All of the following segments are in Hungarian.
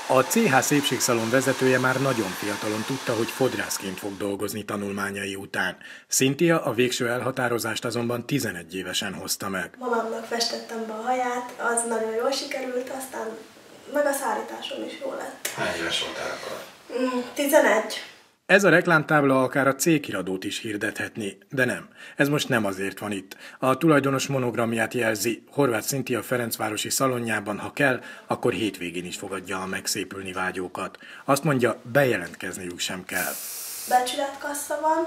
A CH szépségszalon vezetője már nagyon fiatalon tudta, hogy fodrászként fog dolgozni tanulmányai után. Cynthia a végső elhatározást azonban 11 évesen hozta meg. Mamámnak festettem be a haját, az nagyon jól sikerült, aztán meg a szállításom is jó lett. Hány éves voltál akkor? 11. Ez a reklámtábla akár a cégkiradót is hirdethetné, de nem. Ez most nem azért van itt. A tulajdonos monogramját jelzi, Horváth Cynthia ferencvárosi szalonjában, ha kell, akkor hétvégén is fogadja a megszépülni vágyókat. Azt mondja, bejelentkezniük sem kell. Becsületkassa van,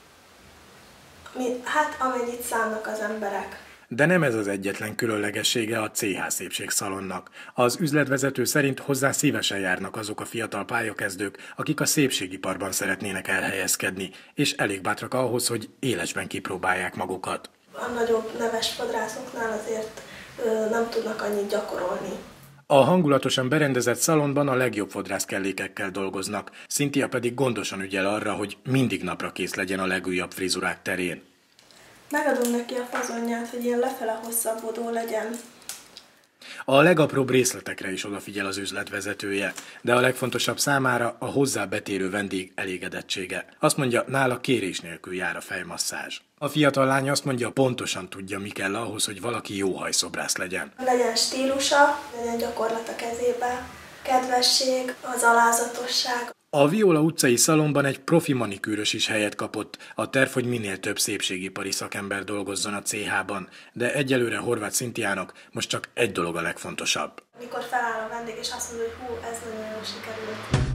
amennyit szánnak az emberek. De nem ez az egyetlen különlegessége a CH szépségszalonnak. Az üzletvezető szerint hozzá szívesen járnak azok a fiatal pályakezdők, akik a szépségiparban szeretnének elhelyezkedni, és elég bátrak ahhoz, hogy élesben kipróbálják magukat. A nagyobb neves fodrászoknál azért nem tudnak annyit gyakorolni. A hangulatosan berendezett szalonban a legjobb fodrászkellékekkel dolgoznak, Cynthia pedig gondosan ügyel arra, hogy mindig napra kész legyen a legújabb frizurák terén. Megadom neki a fazonját, hogy ilyen lefele hosszabbodó legyen. A legapróbb részletekre is odafigyel az üzletvezetője, de a legfontosabb számára a hozzá betérő vendég elégedettsége. Azt mondja, nála kérés nélkül jár a fejmasszázs. A fiatal lány azt mondja, pontosan tudja, mi kell ahhoz, hogy valaki jó hajszobrász legyen. Legyen stílusa, legyen gyakorlat a kezébe, kedvesség, az alázatosság. A Viola utcai szalonban egy profi manikűrös is helyet kapott. A terv, hogy minél több szépségipari szakember dolgozzon a CH-ban, de egyelőre Horváth Cynthiának most csak egy dolog a legfontosabb. Mikor feláll a vendég és azt mondja, hogy hú, ez nagyon jól sikerült.